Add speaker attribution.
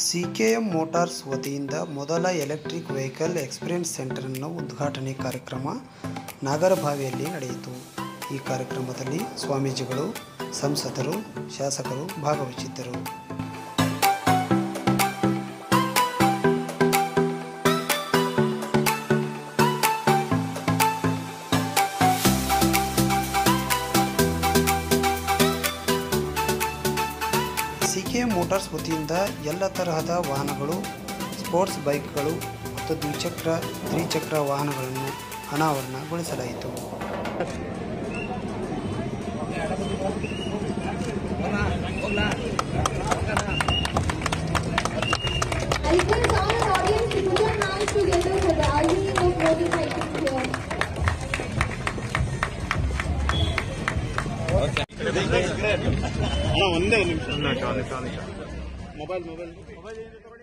Speaker 1: ಸಿಕೆಎಂ motors ವತಿಯಿಂದ ಮೊದಲ electric vehicle experience ಸೆಂಟರನ್ನು ಉದ್ಘಾಟನೆ ಕಾರ್ಯಕ್ರಮ ನಾಗರಭಾವಿಯಲ್ಲಿ ನಡೆಯಿತು। ಈ ಕಾರ್ಯಕ್ರಮದಲ್ಲಿ ಸ್ವಾಮೀಜಿಗಳು, ಸಂಸದರು, ಶಾಸಕರು ಭಾಗವಹಿಸಿದ್ದರು। ಸಿಕೆಎಂ ಮೋಟಾರ್ಸ್ ವತಿಯಿಂದ ಎಲ್ಲ ತರಹದ ವಾಹನಗಳು, ಸ್ಪೋರ್ಟ್ಸ್ ಬೈಕ್ಗಳು ಮತ್ತು ದ್ವಿಚಕ್ರ, ತ್ರಿಚಕ್ರ ವಾಹನಗಳನ್ನು ಅನಾವರಣಗೊಳಿಸಲಾಯಿತು।
Speaker 2: ಒಂದೇ ನಿಮಿಷ ಮೊಬೈಲ್